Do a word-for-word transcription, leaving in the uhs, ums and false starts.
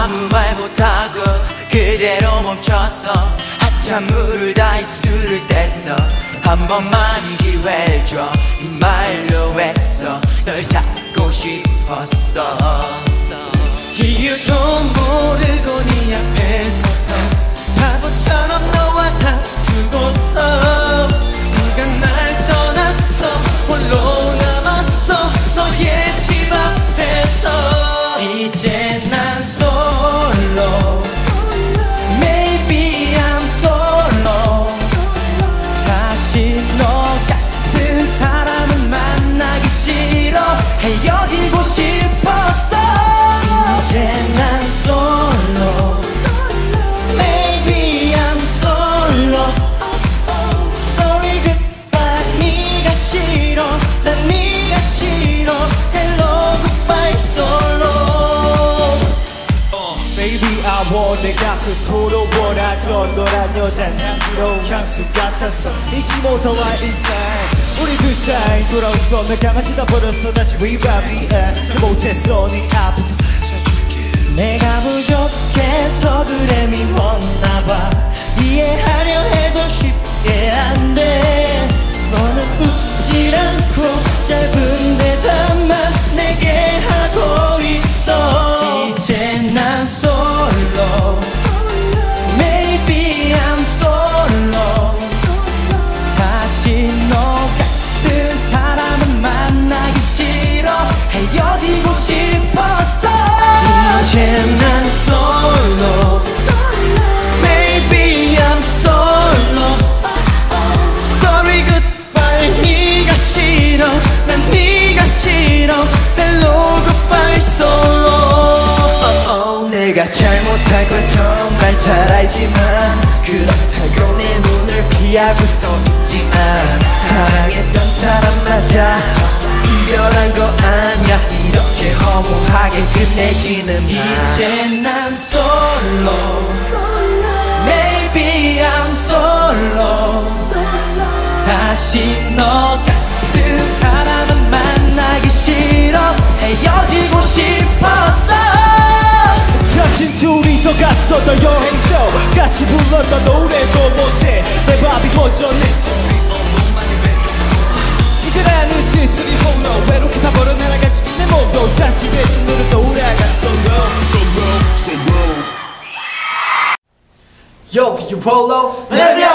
아무 말 못하고 그대로 멈춰서 한참 물을 다 입술을 뗐어. 한 번만 기회를 줘 이 말로 했어. 널 잡고 싶었어. 이유도 모르고 네 앞에 서서 바보처럼 너와 다투고서 네가 날 떠났어. 홀로 남았어 너의 집 앞에서. 이제 난 솔로 Maybe I'm solo. 다시 너 같은 사람은 만나기 싫어. 헤어지고 싶었어. 이제 난 솔로 Maybe I'm solo. Sorry goodbye 네가 싫어. 난 네가 싫어. Hello goodbye solo. Baby I want 내가 그토록 원하던 너란 여자는 난 부러운 향수 같았어. 잊지 못할 인생 우리 둘 사이 돌아올 수 없는 강아지 다 버렸어. 다시 revive 저 못했어 네 앞에서 내가 부족해서 그래 미웠나봐. 이해하려 해도 쉽게 안돼. 너는 웃질 않고 짧은 대답만 내게 하고 있어. 이제 난 솔로 Maybe I'm solo. 다시 너 같은 사람은 만나기 싫어. 헤어지고 싶었어. 이제 난 솔로 Maybe I'm solo. Sorry goodbye 네가 싫어. 난 네가 싫어. Hello goodbye solo. 내가 잘못한 건 정말 잘 알지만 그렇다고 내 눈을 피하고 서 있지만 사랑했던 사람 맞아. 이별한 거 아냐. 이렇게 허무하게 끝내지는 마. 이제 난 솔로 Maybe I'm solo. 다시 너 같은 사람은 만나기 싫어. 헤어지고 싶었어. 다신 둘이서 갔었던 여행도 같이 불렀던 노래도 못해. 내 밥이 허전했어. 이제 나는 쓸쓸히 홀로 외롭게 다 버려나가 지친 내 몸도 다시 배준으로 돌아갔어. Yo, you Polo. 안녕하세요.